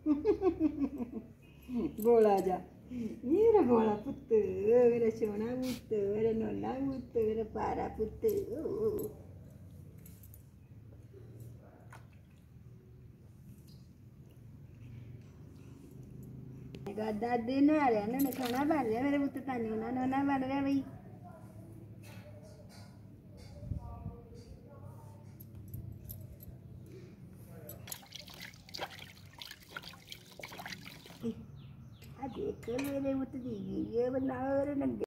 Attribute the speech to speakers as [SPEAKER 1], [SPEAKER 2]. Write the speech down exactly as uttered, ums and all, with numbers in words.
[SPEAKER 1] गोला जा मेरा गोला पुत्त मेरा सोना पुत्त मेरा नोना पुत्त मेरा पारा पुत्त दादी ना आ रहा ना खाना बन रहा मेरे पुत्त तानू ना नोना बन रहा भाई देख मेरे पुत्त दी ये बनाओ मेरे नंगे